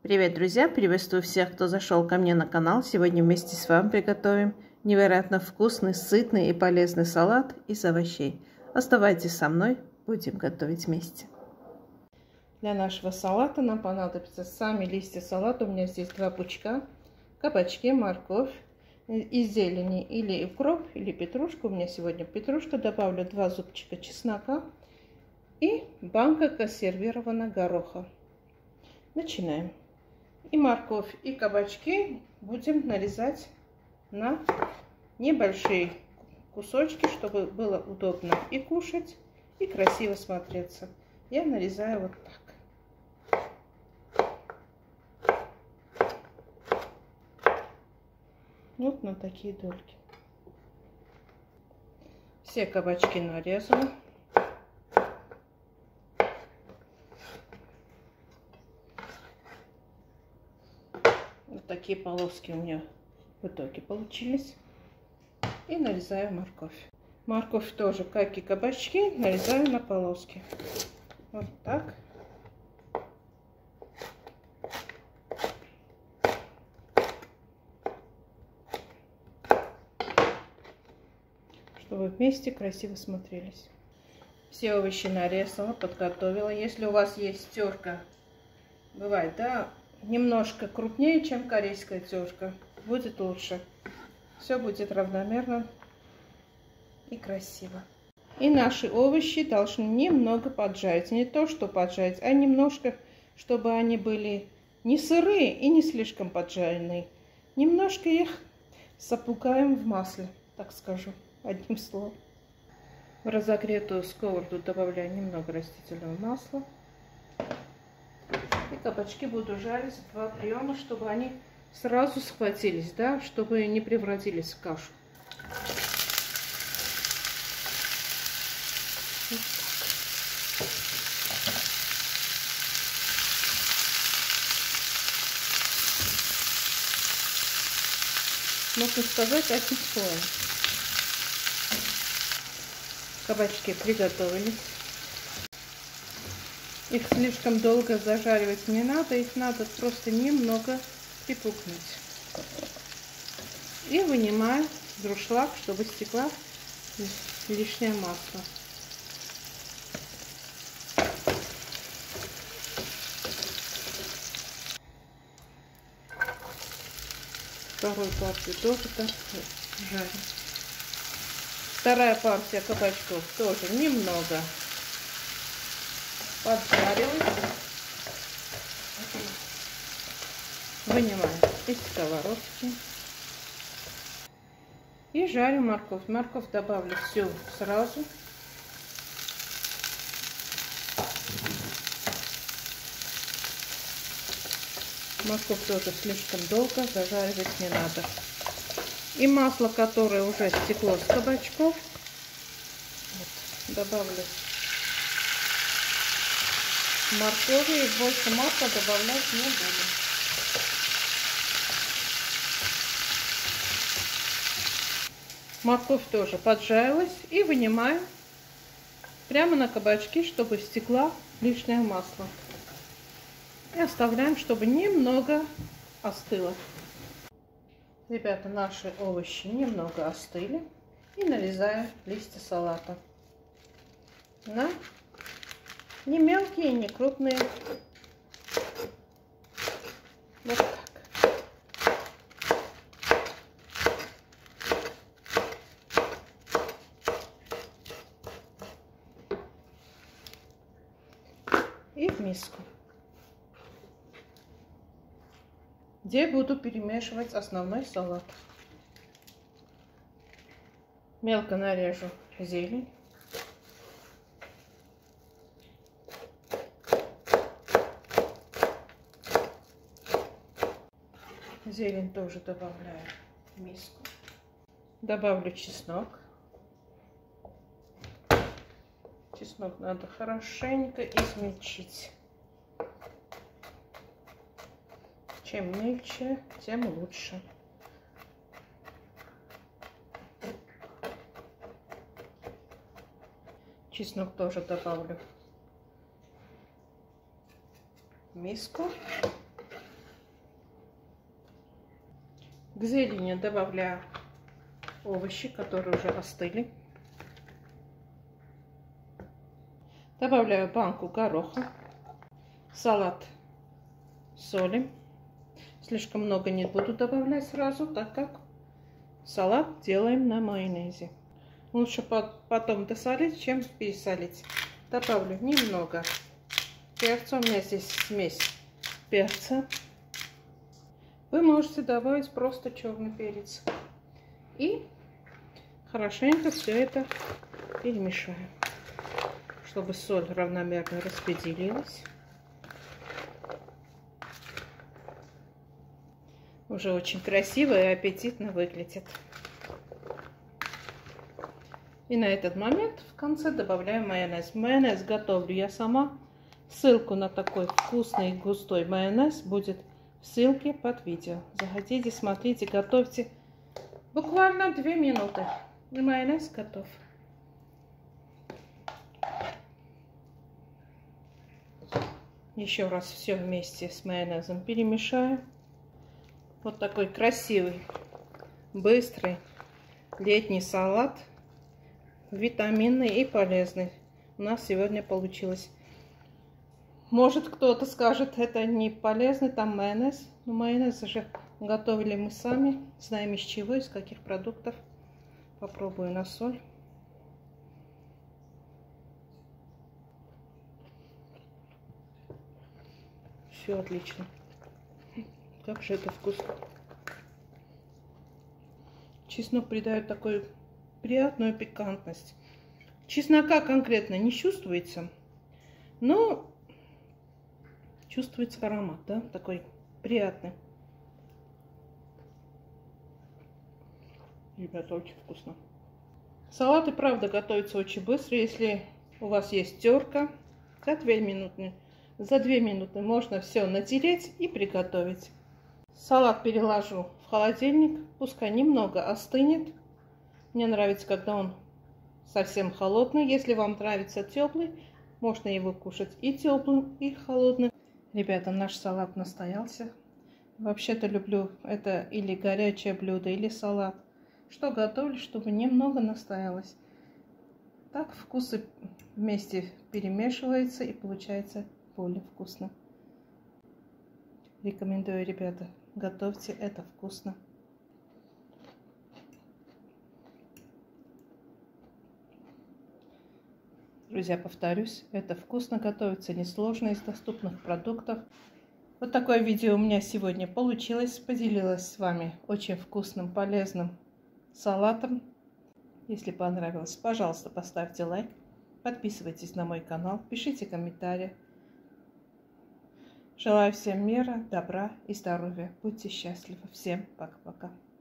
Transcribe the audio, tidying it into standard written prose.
Привет, друзья! Приветствую всех, кто зашел ко мне на канал. Сегодня вместе с вами приготовим невероятно вкусный, сытный и полезный салат из овощей. Оставайтесь со мной, будем готовить вместе. Для нашего салата нам понадобятся сами листья салата. У меня здесь 2 пучка, кабачки, морковь, из зелени или укроп, или петрушка. У меня сегодня петрушка. Добавлю 2 зубчика чеснока и банка консервированного гороха. Начинаем. И морковь, и кабачки будем нарезать на небольшие кусочки, чтобы было удобно и кушать, и красиво смотреться. Я нарезаю вот так. Вот на такие дольки. Все кабачки нарезаны. Такие полоски у меня в итоге получились. И нарезаю морковь. Морковь тоже, как и кабачки, нарезаю на полоски. Вот так. Чтобы вместе красиво смотрелись. Все овощи нарезала, подготовила. Если у вас есть терка, бывает, да, немножко крупнее, чем корейская терка, будет лучше. Все будет равномерно и красиво. И наши овощи должны немного поджарить. Не то, что поджарить, а немножко, чтобы они были не сырые и не слишком поджаренные. Немножко их запускаем в масле, так скажу, одним словом. В разогретую сковороду добавляю немного растительного масла. И кабачки буду жарить 2 приема, чтобы они сразу схватились, да, чтобы не превратились в кашу. Вот так. Можно сказать, одним слоем. Кабачки приготовились. Их слишком долго зажаривать не надо, их надо просто немного припухнуть. И вынимаю дуршлаг, чтобы стекла лишнее масло. Вторую партию тоже так жарю. Вторая партия кабачков тоже немного поджарилась. Вынимаю из сковородки. И жарю морковь. Морковь добавлю всю сразу. Морковь тоже слишком долго зажаривать не надо. И масло, которое уже стекло с кабачков, вот, добавлю моркови, и больше масла добавлять не буду. Морковь тоже поджарилась, и вынимаю прямо на кабачки, чтобы стекла лишнее масло. И оставляем, чтобы немного остыло. Ребята, наши овощи немного остыли. И нарезаю листья салата на не мелкие, не крупные. Вот так. И в миску, где буду перемешивать основной салат. Мелко нарежу зелень. Зелень тоже добавляю в миску. Добавлю чеснок. Чеснок надо хорошенько измельчить. Чем мельче, тем лучше. Чеснок тоже добавлю в миску. К зелени добавляю овощи, которые уже остыли. Добавляю банку гороха. Салат солим. Слишком много не буду добавлять сразу, так как салат делаем на майонезе. Лучше потом досолить, чем пересолить. Добавлю немного перца. У меня здесь смесь перца. Вы можете добавить просто черный перец. И хорошенько все это перемешаю, чтобы соль равномерно распределилась. Уже очень красиво и аппетитно выглядит. И на этот момент в конце добавляю майонез. Майонез готовлю я сама. Ссылку на такой вкусный и густой майонез будет в ссылке под видео. Заходите, смотрите, готовьте. Буквально 2 минуты. И майонез готов. Еще раз все вместе с майонезом перемешаю. Вот такой красивый, быстрый летний салат. Витаминный и полезный у нас сегодня получилось. Может, кто-то скажет, это не полезный, там майонез. Но майонез же готовили мы сами. Знаем из чего, из каких продуктов. Попробую на соль. Все отлично. Как же это вкусно. Чеснок придает такую приятную пикантность. Чеснока конкретно не чувствуется, но чувствуется аромат, да, такой приятный. Ребята, очень вкусно. Салат и правда готовится очень быстро, если у вас есть терка. За 2 минуты можно все натереть и приготовить. Салат переложу в холодильник, пускай немного остынет. Мне нравится, когда он совсем холодный. Если вам нравится теплый, можно его кушать и теплым, и холодным. Ребята, наш салат настоялся. Вообще-то люблю это или горячее блюдо, или салат. Что готовлю, чтобы немного настоялось. Так вкусы вместе перемешиваются и получается более вкусно. Рекомендую, ребята, готовьте, это вкусно. Друзья, повторюсь, это вкусно готовится, несложно, из доступных продуктов. Вот такое видео у меня сегодня получилось. Поделилась с вами очень вкусным, полезным салатом. Если понравилось, пожалуйста, поставьте лайк. Подписывайтесь на мой канал, пишите комментарии. Желаю всем мира, добра и здоровья. Будьте счастливы. Всем пока-пока.